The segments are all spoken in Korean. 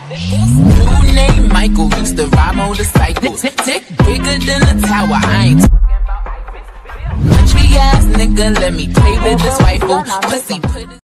New name Michael, used to ride motorcycles. Tick bigger than a tower, I ain't talking about Eiffel. Country ass nigga, let me play with this rifle. Pussy put it.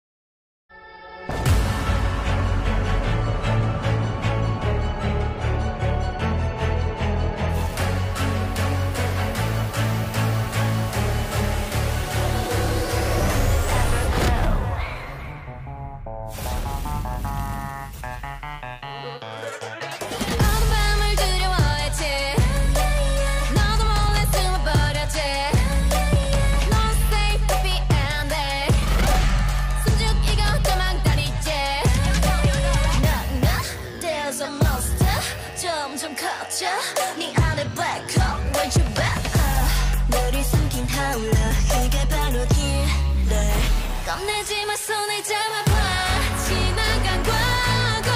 점점 커져 네 안에 black hole when you back 너를 숨긴 HOLA 그게 바로 길래 겁내지 마 손을 잡아봐 지나간 과거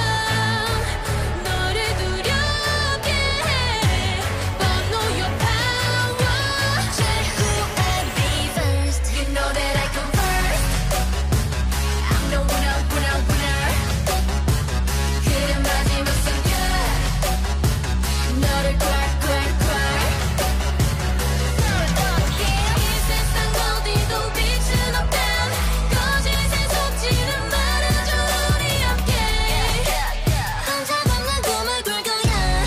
너를 두렵게 해 But know your power Say who I be first You know that I come first I'm the winner, winner, winner 그래 마지막 순간 너를 꽉꽉꽉 이 세상 어디도 빛은 없단 거짓에 속지는 말아줘 우리 함께 혼자 걷는 꿈을 꿀 거야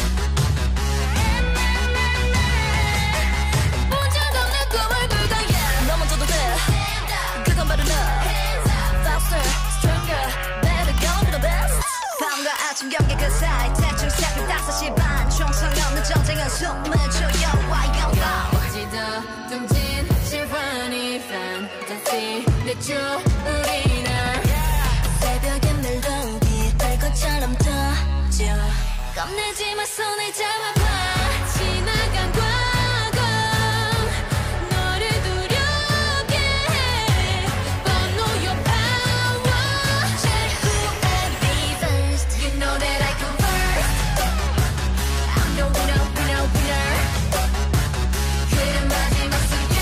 혼자 걷는 꿈을 꿀 거야 너 먼저도 돼 그건 바로 너 Faster, stronger, better go to the best 밤과 아침 경계 그 사이 대충 새벽 5시 반 총성 없는 전쟁은 숨을 조여와요 어디도 둥진 실화니 fantasy 내줘 우리는 새벽에 멜로디 별것처럼 터져 겁내지 마 손을 잡아봐 지나간 과거 너를 두렵게 해 But know your power Say who I be first You know that I come first I'm the winner, winner, winner 그래 마지막 순간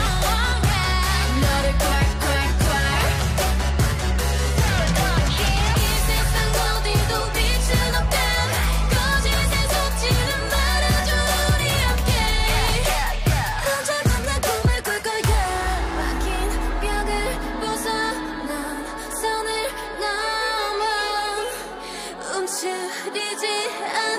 너를 꽉꽉꽉 이 세상 어디도 빛은 없단 거짓에 속지는 말아줘 우리 함께 혼자 걷는 꿈을 꿀 거야 막힌 벽을 벗어난 선을 넘어 움츠리지 않아